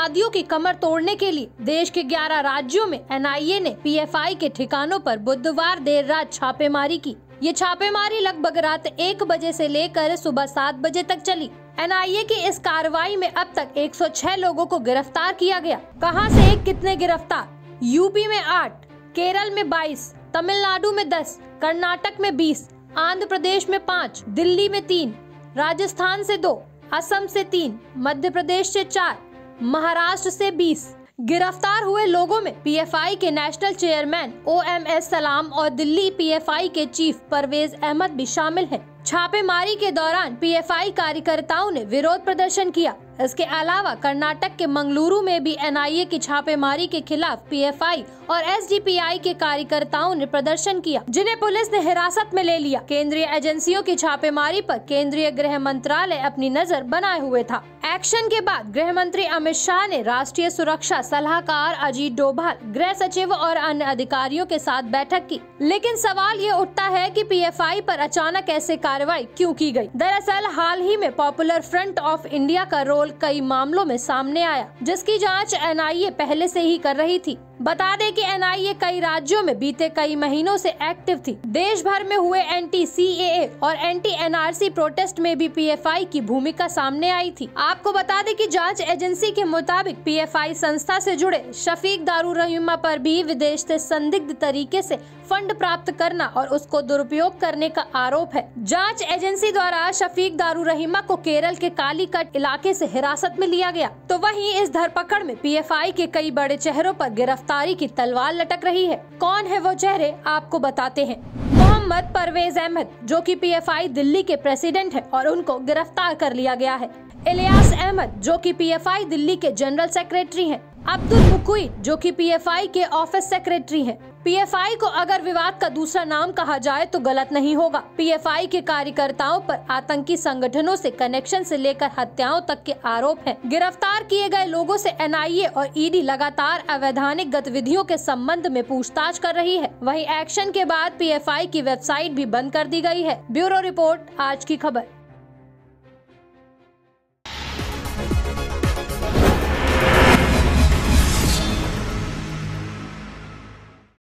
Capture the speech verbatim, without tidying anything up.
उग्रवादियों की कमर तोड़ने के लिए देश के ग्यारह राज्यों में एन आई ए ने पी एफ आई के ठिकानों पर बुधवार देर रात छापेमारी की। ये छापेमारी लगभग रात एक बजे से लेकर सुबह सात बजे तक चली। एन आई ए की इस कार्रवाई में अब तक एक सौ छह लोगों को गिरफ्तार किया गया। कहां से एक कितने गिरफ्तार? यूपी में आठ, केरल में बाईस, तमिलनाडु में दस, कर्नाटक में बीस, आंध्र प्रदेश में पाँच, दिल्ली में तीन, राजस्थान से दो, असम से तीन, मध्य प्रदेश से चार, महाराष्ट्र से बीस। गिरफ्तार हुए लोगों में पी एफ आई के national chairman O M S Salam और दिल्ली पी एफ आई के चीफ परवेज अहमद भी शामिल हैं। छापेमारी के दौरान पी एफ आई कार्यकर्ताओं ने विरोध प्रदर्शन किया। इसके अलावा कर्नाटक के मंगलुरु में भी एन आई ए की छापेमारी के खिलाफ पी एफ आई और एस डी पी आई के कार्यकर्ताओं ने प्रदर्शन किया, जिन्हें पुलिस ने हिरासत में ले लिया। केंद्रीय एजेंसियों की छापेमारी पर केंद्रीय गृह मंत्रालय अपनी नजर बनाए हुए था। एक्शन के बाद गृह मंत्री अमित शाह ने राष्ट्रीय सुरक्षा सलाहकार अजीत डोभाल, गृह सचिव और अन्य अधिकारियों के साथ बैठक की। लेकिन सवाल ये उठता है कि पी एफ आई पर अचानक ऐसे कार्रवाई क्यों की गई? दरअसल हाल ही में पॉपुलर फ्रंट ऑफ इंडिया का रोल कई मामलों में सामने आया, जिसकी जांच एन आई ए पहले से ही कर रही थी। बता दें कि एन आई ए कई राज्यों में बीते कई महीनों से एक्टिव थी। देश भर में हुए एंटी सी ए ए और anti N R C protest में भी पी एफ आई की भूमिका सामने आई थी। आपको बता दें कि जांच एजेंसी के मुताबिक पी एफ आई संस्था से जुड़े शफीक दारूर रहीमा पर भी विदेश से संदिग्ध तरीके से फंड प्राप्त करना और उसको दुरुपयोग करने का आरोप है। जांच एजेंसी द्वारा शफीक दारूर रहीमा को केरल के कालीकट इलाके से हिरासत में लिया गया। तो वहीं इस धरपकड़ में पी एफ आई के कई बड़े चेहरों पर गिरफ्तारी की तलवार लटक रही है। कौन है वो चेहरे, आपको बताते हैं। मोहम्मद परवेज अहमद, जो कि पी एफ आई दिल्ली के प्रेसिडेंट है और उनको गिरफ्तार कर लिया गया है। इलियास अहमद, जो कि पी एफ आई दिल्ली के जनरल सेक्रेटरी हैं। अब्दुल मुकुई, जो कि पी एफ आई के ऑफिस सेक्रेटरी हैं। पी एफ आई को अगर विवाद का दूसरा नाम कहा जाए तो गलत नहीं होगा। पी एफ आई के कार्यकर्ताओं पर आतंकी संगठनों से कनेक्शन से लेकर हत्याओं तक के आरोप हैं। गिरफ्तार किए गए लोगों से एन आई ए और ई डी लगातार अवैधानिक गतिविधियों के संबंध में पूछताछ कर रही है। वहीं एक्शन के बाद पी एफ आई की वेबसाइट भी बंद कर दी गई है। ब्यूरो रिपोर्ट, आज की खबर।